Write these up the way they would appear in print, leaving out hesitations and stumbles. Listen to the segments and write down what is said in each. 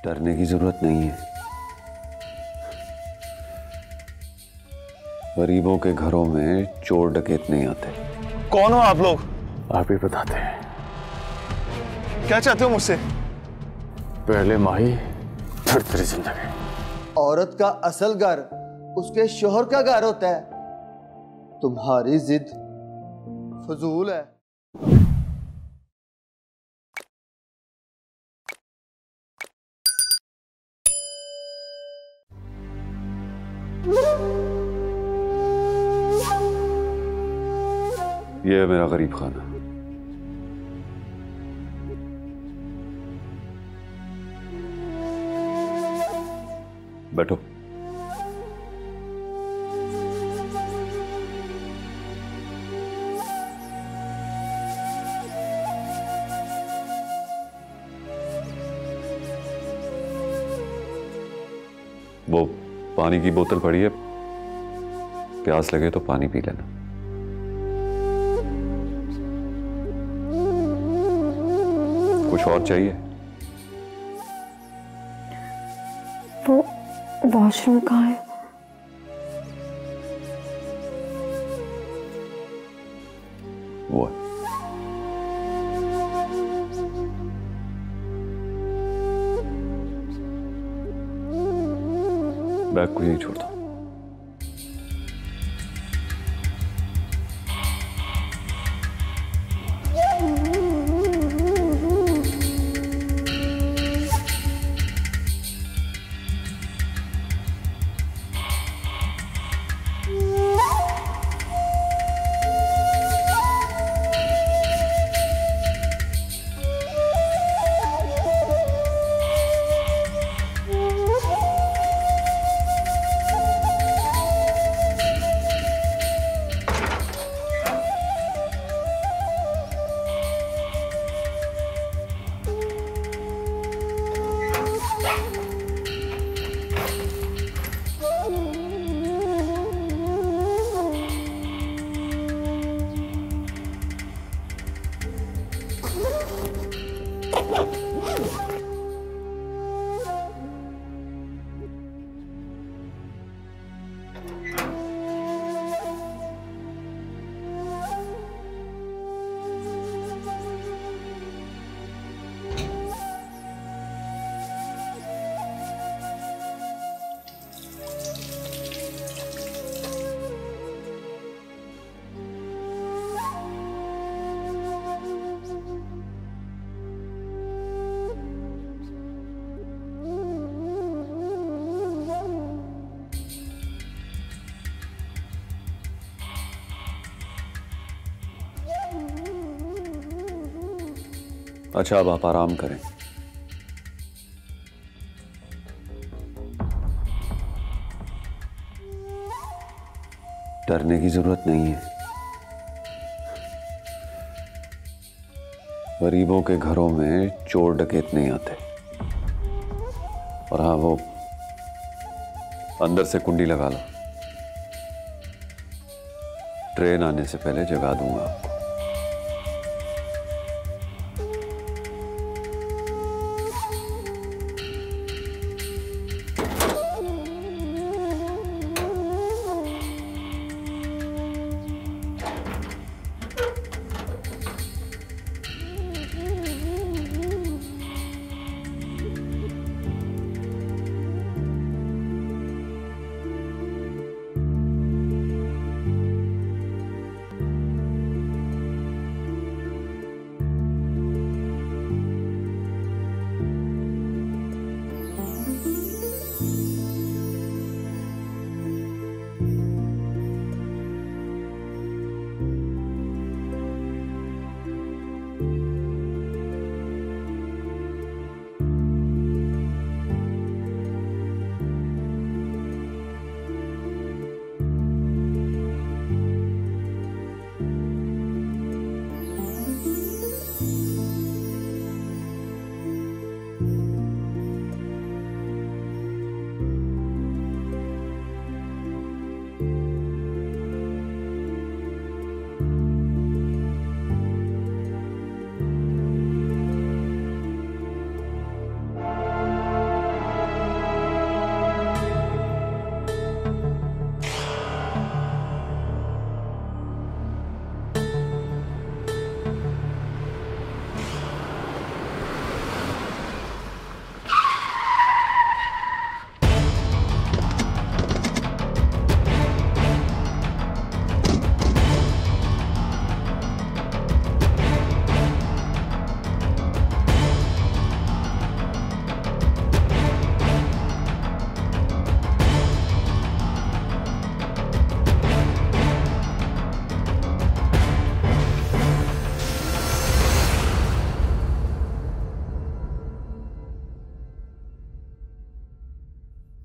डरने की जरूरत नहीं है। गरीबों के घरों में चोर डकैत नहीं आते। कौन हो आप लोग? आप ही बताते हैं। क्या चाहते हो मुझसे? पहले माही फिर तेरी जिंदगी। औरत का असल घर उसके शोहर का घर होता है। तुम्हारी जिद फजूल है। ये है मेरा गरीब खाना। बैठो। वो पानी की बोतल पड़ी है, प्यास लगे तो पानी पी लेना। कुछ और चाहिए? वो वॉशरूम कहाँ है? वो है। बैग को यही छोड़ दो। अच्छा, अब आप आराम करें। डरने की जरूरत नहीं है। गरीबों के घरों में चोर डकैत नहीं आते। और हाँ, वो अंदर से कुंडी लगा लो। ट्रेन आने से पहले जगा दूंगा आपको।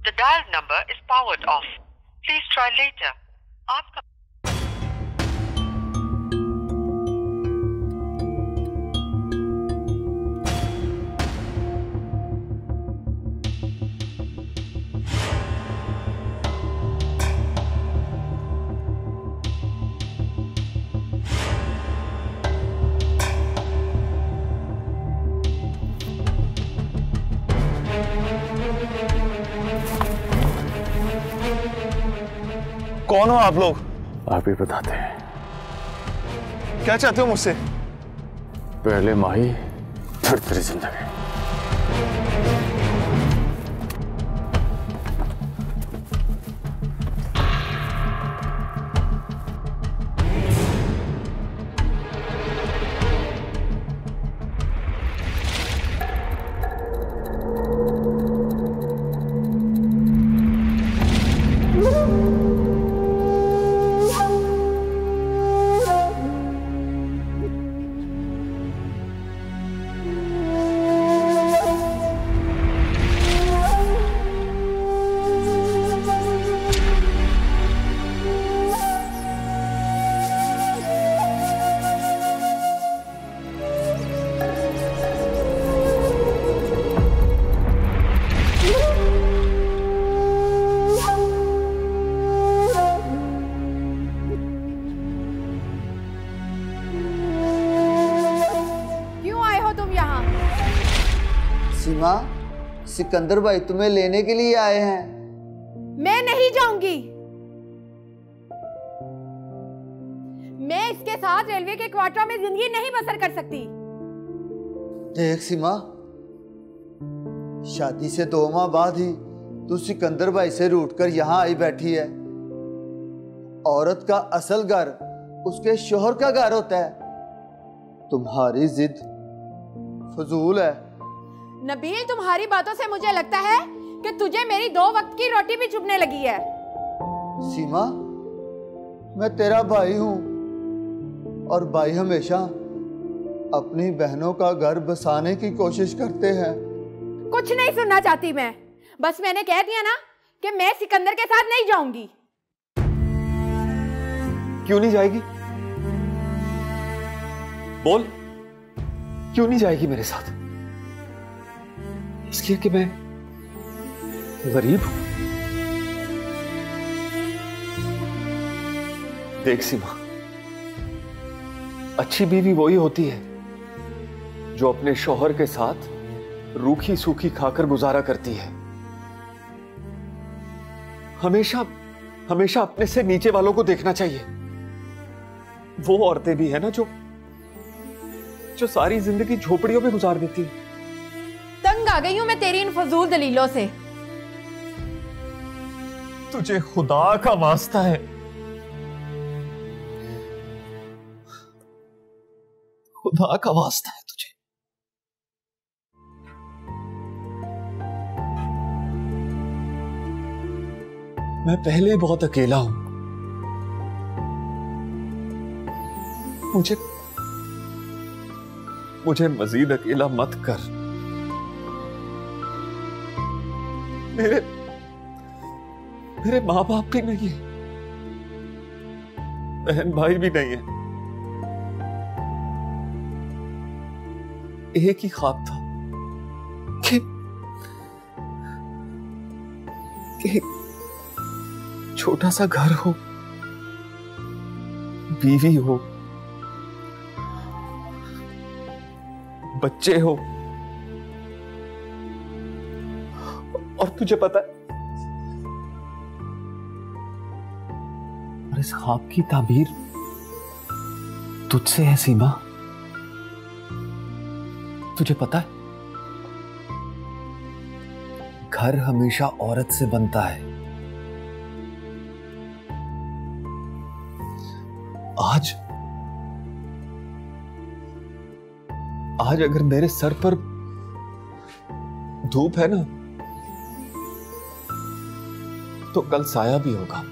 The dialed number is powered off. Please try later. आपका कौन हो आप लोग? आप ही बताते हैं। क्या चाहते हो मुझसे? पहले माही फिर तेरी जिंदगी। सीमा, सिकंदर भाई तुम्हें लेने के लिए आए हैं। मैं नहीं जाऊंगी। मैं इसके साथ रेलवे के क्वार्टर में जिंदगी नहीं बसर कर सकती। देख सीमा, शादी से 2 माह बाद ही तू सिकंदर भाई से रूठ कर यहाँ आई बैठी है। औरत का असल घर उसके शोहर का घर होता है। तुम्हारी जिद फजूल है। नबील, तुम्हारी बातों से मुझे लगता है कि तुझे मेरी 2 वक्त की रोटी भी चुभने लगी है। सीमा, मैं तेरा भाई हूं और भाई हमेशा अपनी बहनों का घर बसाने की कोशिश करते हैं। कुछ नहीं सुनना चाहती मैं। बस मैंने कह दिया ना कि मैं सिकंदर के साथ नहीं जाऊंगी। क्यों नहीं जाएगी? बोल, क्यों नहीं जाएगी मेरे साथ? इसलिए कि मैं गरीब हूं। देख सीमा, अच्छी बीवी वही होती है जो अपने शौहर के साथ रूखी सूखी खाकर गुजारा करती है। हमेशा हमेशा अपने से नीचे वालों को देखना चाहिए। वो औरतें भी है ना जो सारी जिंदगी झोपड़ियों में गुजार देती है। तंग आ गई हूं मैं तेरी इन फजूल दलीलों से। तुझे खुदा का वास्ता है, खुदा का वास्ता है तुझे। मैं पहले बहुत अकेला हूं। मुझे मजीद अकेला मत कर। मेरे माँ बाप भी नहीं है, बहन भाई भी नहीं है। एक ही ख्वाब था कि छोटा सा घर हो, बीवी हो, बच्चे हो। और तुझे पता है, और इस ख्वाब की ताबीर तुझसे है सीमा। तुझे पता है, घर हमेशा औरत से बनता है। आज अगर मेरे सर पर धूप है ना, तो कल साया भी होगा।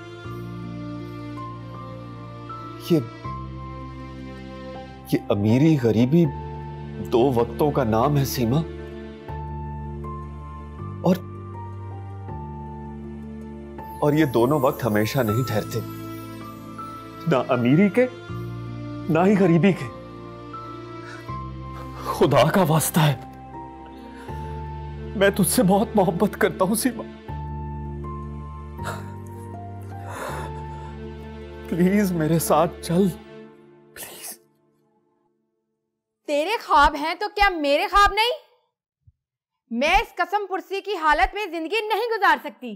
ये अमीरी गरीबी 2 वक्तों का नाम है सीमा। और ये दोनों वक्त हमेशा नहीं ठहरते, ना अमीरी के ना ही गरीबी के। खुदा का वास्ता है, मैं तुझसे बहुत मोहब्बत करता हूं सीमा। प्लीज मेरे साथ चल, प्लीज। तेरे ख्वाब हैं तो क्या मेरे ख्वाब नहीं? मैं इस कसम पुरसी की हालत में जिंदगी नहीं गुजार सकती।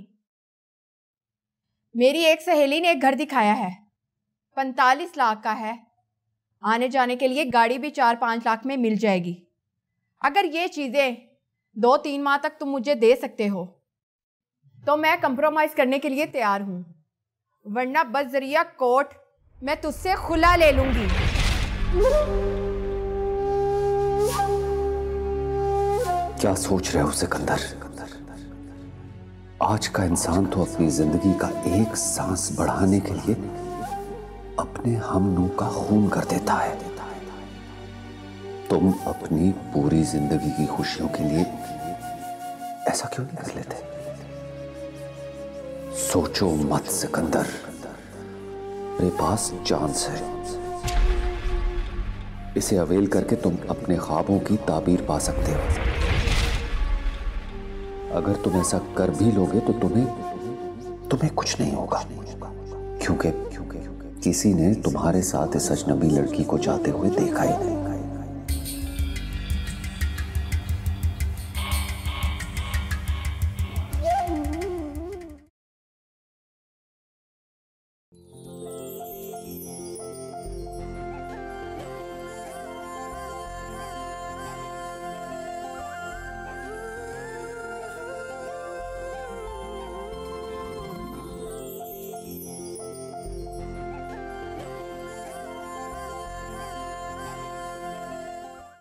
मेरी एक सहेली ने एक घर दिखाया है, 45 लाख का है। आने जाने के लिए गाड़ी भी 4-5 लाख में मिल जाएगी। अगर ये चीजें 2-3 माह तक तुम मुझे दे सकते हो तो मैं कंप्रोमाइज करने के लिए तैयार हूं, वरना बजरिया कोर्ट मैं तुझसे खुला ले लूंगी। क्या सोच रहे हो सिकंदर? आज का इंसान तो अपनी जिंदगी का एक सांस बढ़ाने के लिए अपने हमनू का खून कर देता है। तुम अपनी पूरी जिंदगी की खुशियों के लिए ऐसा क्यों नहीं कर लेते? सोचो मत सिकंदर, मेरे पास चांस है। इसे अवेल करके तुम अपने ख्वाबों की ताबीर पा सकते हो। अगर तुम ऐसा कर भी लोगे तो तुम्हें कुछ नहीं होगा, क्योंकि किसी ने तुम्हारे साथ इस अजनबी लड़की को जाते हुए देखा ही नहीं।